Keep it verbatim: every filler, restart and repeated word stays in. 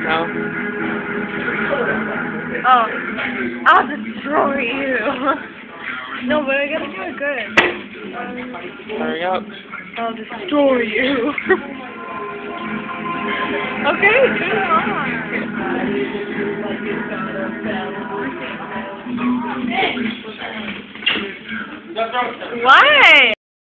No. Oh, I'll destroy you. No, but I gotta do it good. Hurry up. I'll destroy you. Okay, turn it on. Why?